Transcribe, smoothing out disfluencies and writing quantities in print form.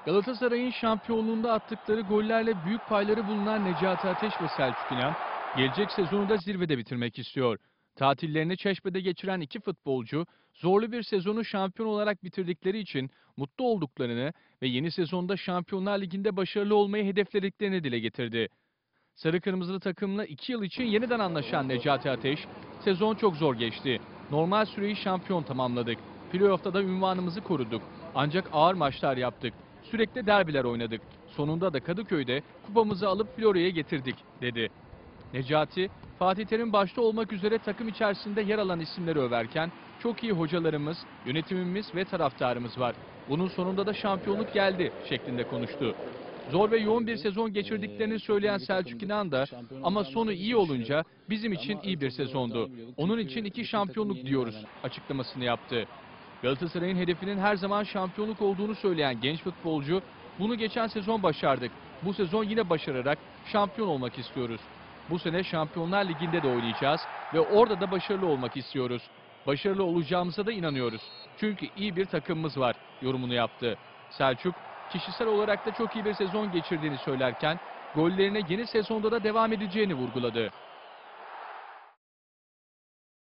Galatasaray'ın şampiyonluğunda attıkları gollerle büyük payları bulunan Necati Ateş ve Selçuk İnan, gelecek sezonu da zirvede bitirmek istiyor. Tatillerini Çeşme'de geçiren iki futbolcu, zorlu bir sezonu şampiyon olarak bitirdikleri için mutlu olduklarını ve yeni sezonda Şampiyonlar Ligi'nde başarılı olmayı hedeflediklerini dile getirdi. Sarı Kırmızılı takımla 2 yıl için yeniden anlaşan Necati Ateş, sezon çok zor geçti. Normal süreyi şampiyon tamamladık. Playoff'ta da ünvanımızı koruduk. Ancak ağır maçlar yaptık. Sürekli derbiler oynadık. Sonunda da Kadıköy'de kupamızı alıp Florya'ya getirdik, dedi. Necati, Fatih Terim başta olmak üzere takım içerisinde yer alan isimleri överken, çok iyi hocalarımız, yönetimimiz ve taraftarımız var. Bunun sonunda da şampiyonluk geldi şeklinde konuştu. Zor ve yoğun bir sezon geçirdiklerini söyleyen Selçuk İnan da ama sonu iyi olunca bizim için iyi bir sezondu. Onun için 2 şampiyonluk diyoruz açıklamasını yaptı. Galatasaray'ın hedefinin her zaman şampiyonluk olduğunu söyleyen genç futbolcu, bunu geçen sezon başardık. Bu sezon yine başararak şampiyon olmak istiyoruz. Bu sene Şampiyonlar Ligi'nde de oynayacağız ve orada da başarılı olmak istiyoruz. Başarılı olacağımıza da inanıyoruz. Çünkü iyi bir takımımız var yorumunu yaptı. Selçuk, kişisel olarak da çok iyi bir sezon geçirdiğini söylerken, gollerine yeni sezonda da devam edeceğini vurguladı.